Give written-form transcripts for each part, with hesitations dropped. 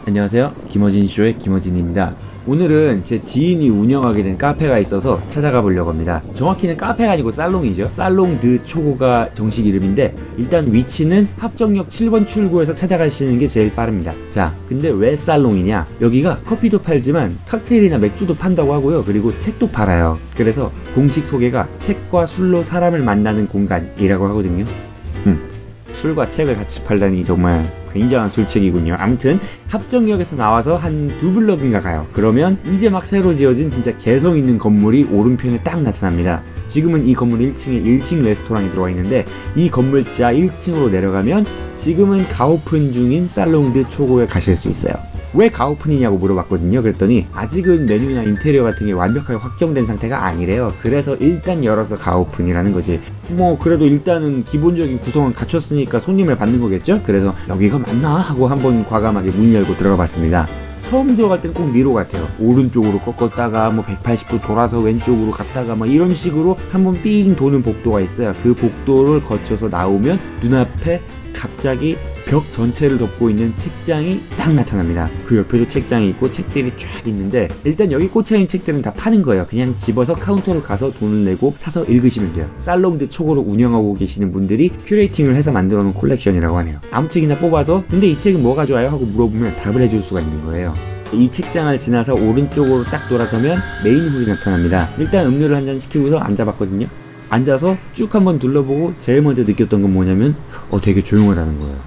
안녕하세요. 김어진쇼의 김어진입니다. 오늘은 제 지인이 운영하게 된 카페가 있어서 찾아가 보려고 합니다. 정확히는 카페가 아니고 살롱이죠. 살롱 드 초고가 정식 이름인데, 일단 위치는 합정역 7번 출구에서 찾아가시는 게 제일 빠릅니다. 자, 근데 왜 살롱이냐? 여기가 커피도 팔지만 칵테일이나 맥주도 판다고 하고요. 그리고 책도 팔아요. 그래서 공식 소개가 책과 술로 사람을 만나는 공간이라고 하거든요. 술과 책을 같이 팔다니 정말 굉장한 술책이군요. 아무튼 합정역에서 나와서 한 2블럭인가 가요. 그러면 이제 막 새로 지어진 진짜 개성 있는 건물이 오른편에 딱 나타납니다. 지금은 이 건물 1층에 일식 레스토랑이 들어와 있는데, 이 건물 지하 1층으로 내려가면 지금은 가오픈 중인 살롱 드 초고에 가실 수 있어요. 왜 가오픈이냐고 물어봤거든요. 그랬더니 아직은 메뉴나 인테리어 같은 게 완벽하게 확정된 상태가 아니래요. 그래서 일단 열어서 가오픈이라는 거지. 뭐 그래도 일단은 기본적인 구성은 갖췄으니까 손님을 받는 거겠죠? 그래서 여기가 맞나? 하고 한번 과감하게 문 열고 들어가 봤습니다. 처음 들어갈 때는 꼭 미로 같아요. 오른쪽으로 꺾었다가 뭐 180도 돌아서 왼쪽으로 갔다가 막 이런 식으로 한번 삥 도는 복도가 있어요. 그 복도를 거쳐서 나오면 눈앞에 갑자기 벽 전체를 덮고 있는 책장이 딱 나타납니다. 그 옆에도 책장이 있고 책들이 쫙 있는데, 일단 여기 꽂혀있는 책들은 다 파는 거예요. 그냥 집어서 카운터로 가서 돈을 내고 사서 읽으시면 돼요. 살롱 드 초고로 운영하고 계시는 분들이 큐레이팅을 해서 만들어 놓은 콜렉션이라고 하네요. 아무 책이나 뽑아서 근데 이 책은 뭐가 좋아요? 하고 물어보면 답을 해줄 수가 있는 거예요. 이 책장을 지나서 오른쪽으로 딱 돌아서면 메인 홀이 나타납니다. 일단 음료를 한 잔 시키고서 앉아봤거든요. 앉아서 쭉 한번 둘러보고 제일 먼저 느꼈던 건 뭐냐면 되게 조용하다는 거예요.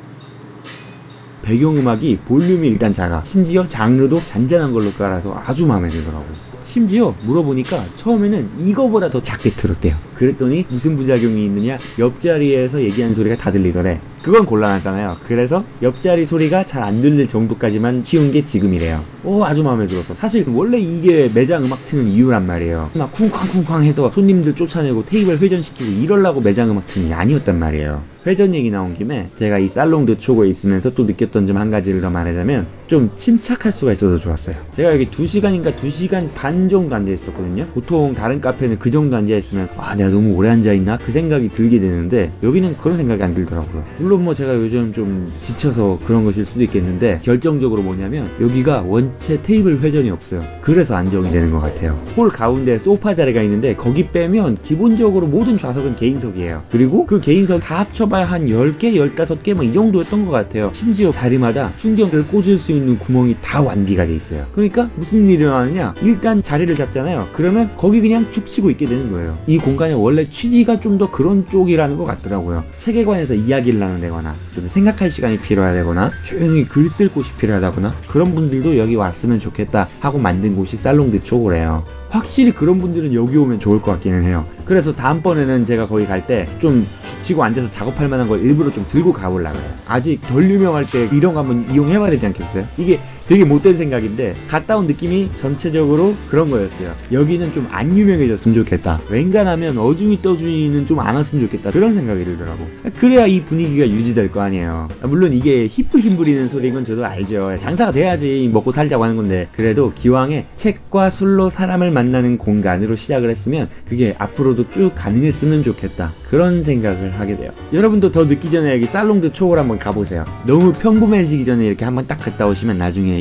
배경음악이 볼륨이 일단 작아. 심지어 장르도 잔잔한 걸로 깔아서 아주 마음에 들더라고. 심지어 물어보니까 처음에는 이거보다 더 작게 들었대요. 그랬더니 무슨 부작용이 있느냐, 옆자리에서 얘기하는 소리가 다 들리더래. 그건 곤란하잖아요. 그래서 옆자리 소리가 잘 안 들릴 정도까지만 키운 게 지금이래요. 아주 마음에 들었어. 사실 원래 이게 매장 음악 트는 이유란 말이에요. 막 쿵쾅쿵쾅 해서 손님들 쫓아내고 테이블 회전시키고 이러려고 매장 음악 트는 게 아니었단 말이에요. 회전 얘기 나온 김에 제가 이 살롱 드 초고에 있으면서 또 느꼈던 점 한 가지를 더 말하자면, 좀 침착할 수가 있어서 좋았어요. 제가 여기 2시간인가 2시간 반 정도 앉아 있었거든요. 보통 다른 카페는 그 정도 앉아 있으면 내가 너무 오래 앉아 있나? 그 생각이 들게 되는데, 여기는 그런 생각이 안 들더라고요. 물론 뭐 제가 요즘 좀 지쳐서 그런 것일 수도 있겠는데, 결정적으로 뭐냐면 여기가 원체 테이블 회전이 없어요. 그래서 안정이 되는 것 같아요. 홀 가운데 소파 자리가 있는데 거기 빼면 기본적으로 모든 좌석은 개인석이에요. 그리고 그 개인석 다 합쳐봐야 한 10개, 15개 막 이 정도였던 것 같아요. 심지어 자리마다 충전기를 꽂을 수 있는 구멍이 다 완비가 돼 있어요. 그러니까 무슨 일이 일어나느냐, 일단 자리를 잡잖아요. 그러면 거기 그냥 죽 치고 있게 되는 거예요. 이 공간의 원래 취지가 좀 더 그런 쪽이라는 것 같더라고요. 세계관에서 이야기를 나눈다거나 좀 생각할 시간이 필요하다거나 조용히 글 쓸 곳이 필요하다거나, 그런 분들도 여기 왔으면 좋겠다 하고 만든 곳이 살롱 드 초고래요. 확실히 그런 분들은 여기 오면 좋을 것 같기는 해요. 그래서 다음번에는 제가 거기 갈 때 좀 죽치고 앉아서 작업할 만한 걸 일부러 좀 들고 가보려고 해요. 아직 덜 유명할 때 이런 거 한번 이용해봐야 되지 않겠어요? 이게 되게 못된 생각인데 갔다 온 느낌이 전체적으로 그런 거였어요. 여기는 좀 안 유명해졌으면 좋겠다. 웬간하면 어중이 떠중이는 좀 안 왔으면 좋겠다. 그런 생각이 들더라고. 그래야 이 분위기가 유지될 거 아니에요. 물론 이게 힘 부리는 소리인 건 저도 알죠. 장사가 돼야지 먹고 살자고 하는 건데, 그래도 기왕에 책과 술로 사람을 만나는 공간으로 시작을 했으면 그게 앞으로도 쭉 가능했으면 좋겠다. 그런 생각을 하게 돼요. 여러분도 더 늦기 전에 여기 살롱 드 초고를 한번 가보세요. 너무 평범해지기 전에 이렇게 한번 딱 갔다 오시면 나중에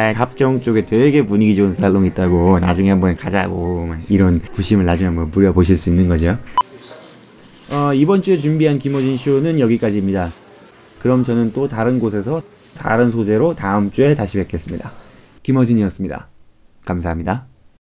합정 쪽에 되게 분위기 좋은 살롱 있다고, 나중에 한번 가자고 이런 부심을 나중에 한번 부려보실 수 있는 거죠. 이번 주에 준비한 김어진 쇼는 여기까지입니다. 그럼 저는 또 다른 곳에서 다른 소재로 다음 주에 다시 뵙겠습니다. 김어진이었습니다. 감사합니다.